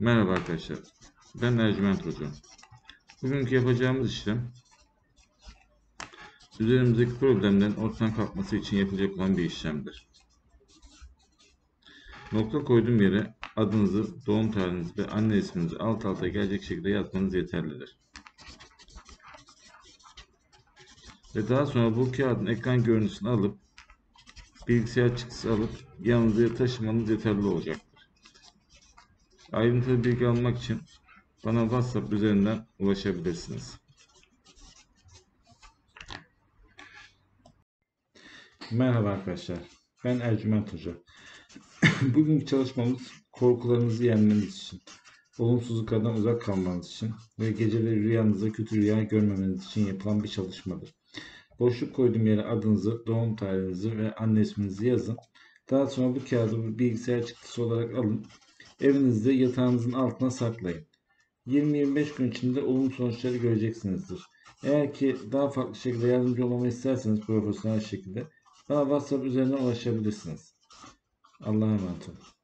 Merhaba arkadaşlar. Ben Ercüment Hoca. Bugünkü yapacağımız işlem üzerimizdeki problemlerin ortadan kalkması için yapılacak olan bir işlemdir. Nokta koyduğum yere adınızı, doğum tarihinizi ve anne isminizi alt alta gelecek şekilde yazmanız yeterlidir. Ve daha sonra bu kağıdın ekran görüntüsünü alıp bilgisayar çıktısı alıp yanınıza taşımanız yeterli olacaktır. Ayrıntılı bilgi almak için bana WhatsApp üzerinden ulaşabilirsiniz. Merhaba arkadaşlar. Ben Ercüment Hoca. Bugünkü çalışmamız korkularınızı yenmeniz için, olumsuzluklardan uzak kalmanız için ve geceleri rüyanızda kötü rüya görmemeniz için yapılan bir çalışmadır. Boşluk koyduğum yere adınızı, doğum tarihinizi ve anne isminizi yazın. Daha sonra bu kağıdı bir bilgisayar çıktısı olarak alın. Evinizde yatağınızın altına saklayın. 20-25 gün içinde olumlu sonuçları göreceksinizdir. Eğer ki daha farklı şekilde yardımcı olmamı isterseniz profesyonel şekilde bana WhatsApp üzerinden ulaşabilirsiniz. Allah'a emanet olun.